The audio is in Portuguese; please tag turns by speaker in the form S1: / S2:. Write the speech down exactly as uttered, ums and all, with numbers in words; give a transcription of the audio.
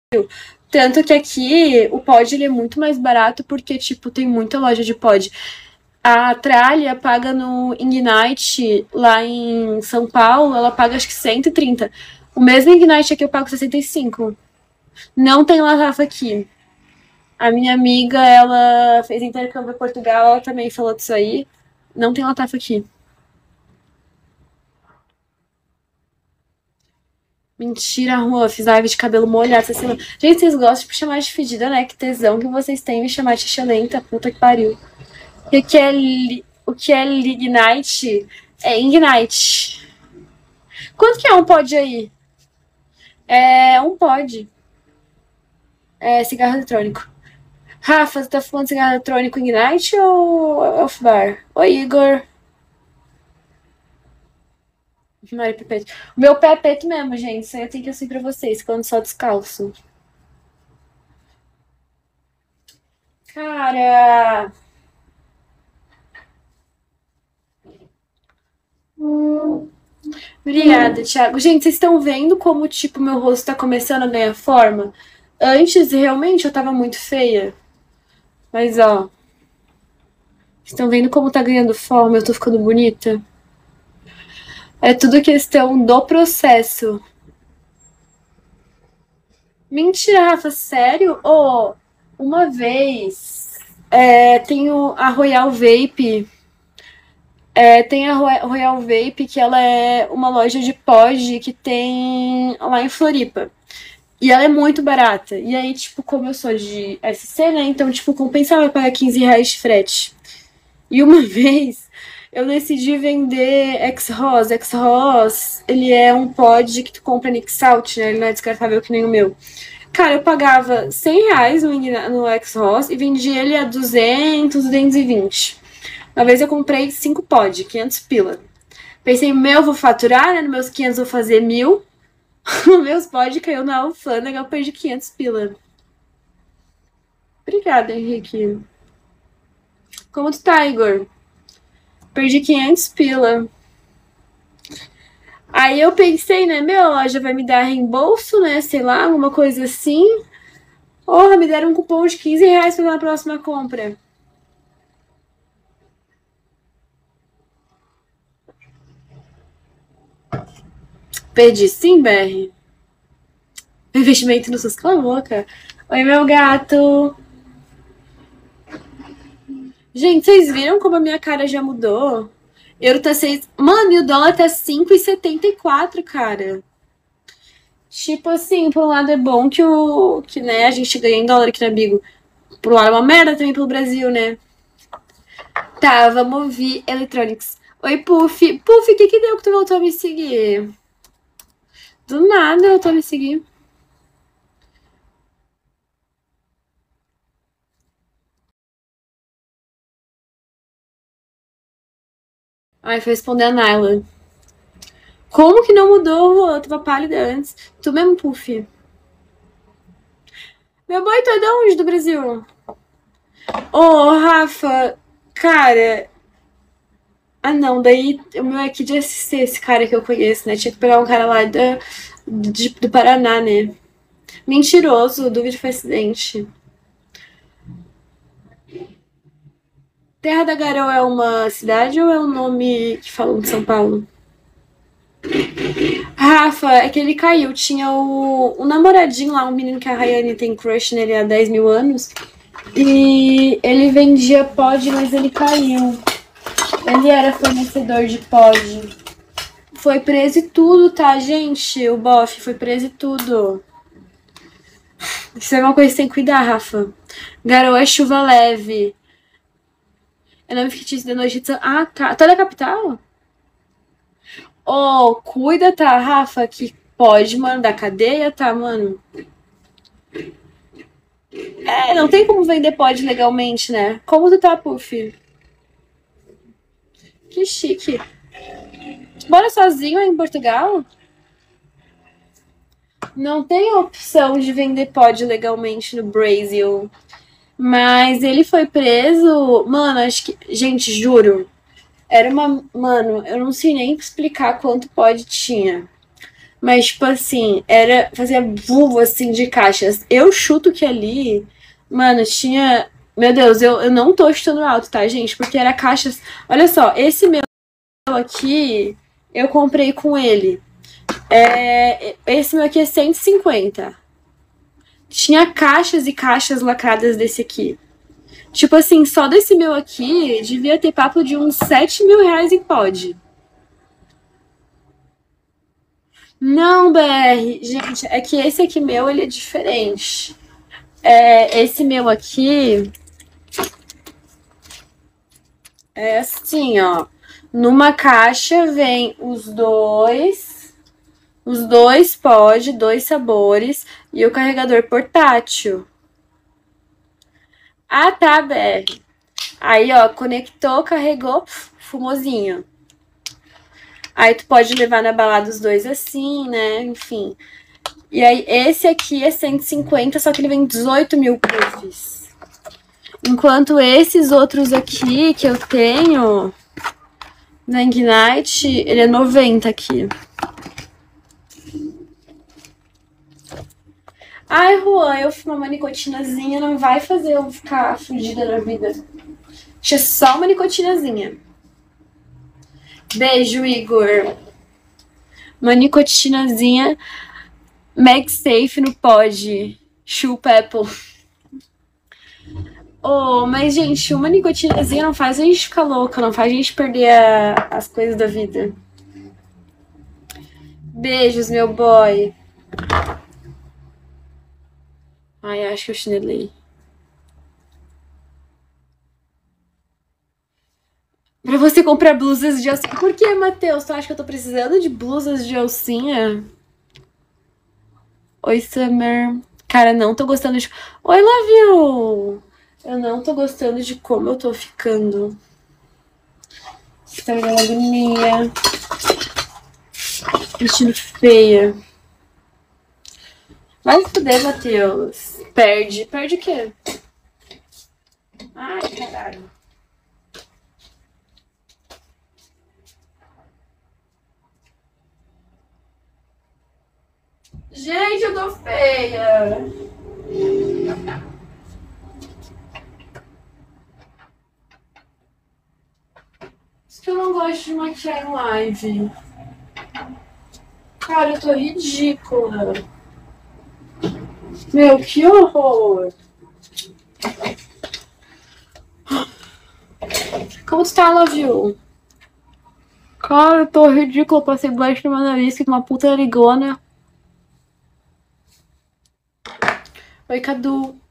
S1: Tanto que aqui o pod ele é muito mais barato porque, tipo, tem muita loja de pod. A Tralha paga no Ignite, lá em São Paulo, ela paga acho que cento e trinta. O mesmo Ignite aqui eu pago sessenta e cinco. Não tem latafa aqui. A minha amiga, ela fez intercâmbio em Portugal, ela também falou disso aí. Não tem latafa aqui. Mentira, Juan, fiz live de cabelo molhado essa semana. Gente, vocês gostam de me chamar de fedida, né? Que tesão que vocês têm me chamar de tia lenta, puta que pariu. O que é, li... o que é Lignite? É Ignite. Quanto que é um pod aí? É um pod. É cigarro eletrônico. Rafa, você tá fumando cigarro eletrônico Ignite ou Off-Bar? Oi, Igor. Mari Pipete. O meu pé é preto mesmo, gente. Isso aí eu tenho que assumir pra vocês, quando só descalço. Cara... Hum... Obrigada, Thiago. Gente, vocês estão vendo como, tipo, meu rosto tá começando a ganhar forma? Antes, realmente, eu tava muito feia. Mas, ó... Estão vendo como tá ganhando forma? Eu tô ficando bonita? É tudo questão do processo. Mentira, Rafa, sério? Oh, uma vez... É, tenho a Royal Vape... É, tem a Royal Vape, que ela é uma loja de pod que tem lá em Floripa. E ela é muito barata. E aí, tipo, como eu sou de S C, né? Então, tipo, compensava pagar quinze reais de frete. E uma vez, eu decidi vender X-Ross. X-Ross, ele é um pod que tu compra Nix Out, né? Ele não é descartável que nem o meu. Cara, eu pagava cem reais no, no X-Ross e vendia ele a duzentos, duzentos e vinte. Uma vez eu comprei cinco pod, quinhentos pila. Pensei, meu, vou faturar, né? Nos meus quinhentos vou fazer mil. Nos meus pod caiu na alfândega, eu perdi quinhentos pila. Obrigada, Henrique. Como tu tá, Igor? Perdi quinhentos pila. Aí eu pensei, né? Meu, a loja vai me dar reembolso, né? Sei lá, alguma coisa assim. Porra, me deram um cupom de quinze reais pra na próxima compra. Perdi sim, B R. Investimento no SUS, cala a boca. Oi, meu gato. Gente, vocês viram como a minha cara já mudou? Euro tá seis... Mano, e o dólar tá cinco e setenta e quatro, cara. Tipo assim, por um lado é bom que, o, que né, a gente ganha em dólar aqui na Bigo. Por um lado é uma merda também pelo Brasil, né? Tá, vamos ouvir Electronics. Oi, Puff. Puff, o que que deu que tu voltou a me seguir? Do nada eu tô a me seguir. Ai, foi responder a Naila. Como que não mudou? Eu tava pálida antes. Tu mesmo, Puff. Meu boy, tu é de onde do Brasil? Ô, oh, Rafa, cara... Ah, não, daí o meu é aqui de S C, esse cara que eu conheço, né? Tinha que pegar um cara lá da, de, do Paraná, né? Mentiroso, duvido foi acidente. Terra da Garoa é uma cidade ou é um nome que falam de São Paulo? Rafa, é que ele caiu. Tinha o, o namoradinho lá, um menino que a Rayane tem crush nele há dez mil anos. E ele vendia pod, mas ele caiu. Ele era fornecedor de pod. Foi preso e tudo, tá, gente? O bofe foi preso e tudo. Isso é uma coisa que tem que cuidar, Rafa. Garoa é chuva leve. É nome fictício da noite de... Ah, tá. Tá da capital? Oh, cuida, tá, Rafa, que pode, mano, da cadeia, tá, mano? É, não tem como vender pod legalmente, né? Como tu tá, Puff? Que chique. Tu mora sozinho em Portugal? Não tem opção de vender pod legalmente no Brasil. Mas ele foi preso... Mano, acho que... Gente, juro. Era uma... Mano, eu não sei nem explicar quanto pod tinha. Mas, tipo assim, era. Fazia vulva assim de caixas. Eu chuto que ali, mano, tinha. Meu Deus, eu, eu não tô chutando alto, tá, gente? Porque era caixas. Olha só, esse meu aqui, eu comprei com ele. É, esse meu aqui é cento e cinquenta. Tinha caixas e caixas lacradas desse aqui. Tipo assim, só desse meu aqui, devia ter papo de uns sete mil reais em pod. Não, B R, gente, é que esse aqui meu, ele é diferente. É, esse meu aqui é assim, ó. Numa caixa vem os dois, os dois pod, dois sabores e o carregador portátil. Ah, tá, B R. Aí, ó, conectou, carregou, fumosinho. Aí tu pode levar na balada os dois assim, né? Enfim. E aí, esse aqui é cento e cinquenta, só que ele vem dezoito mil puffs. Enquanto esses outros aqui que eu tenho na Ignite, ele é noventa aqui. Ai, Juan, eu fumar uma nicotinazinha não vai fazer eu ficar fudida na vida. Deixa é só uma nicotinazinha. Beijo, Igor. Uma nicotinazinha MagSafe no pod. Chupa Apple. Oh, mas, gente, uma nicotinazinha não faz a gente ficar louca, não faz a gente perder a, as coisas da vida. Beijos, meu boy. Ai, acho que eu chinelei. Pra você comprar blusas de alcinha. Por que, Matheus? Tu acha que eu tô precisando de blusas de alcinha? Oi, Summer. Cara, não tô gostando de... Oi, Love You! Eu não tô gostando de como eu tô ficando. Tá me dando agonia. Vestindo feia. Vai se fuder, Matheus. Perde. Perde o quê? Ai, caralho. Gente, eu tô feia. Isso que eu não gosto de maquiar em live. Cara, eu tô ridícula. Meu, que horror. Como tu tá, Love You? Cara, eu tô ridícula. Passei blush no meu nariz, que uma puta ligona. Oi, Cadu.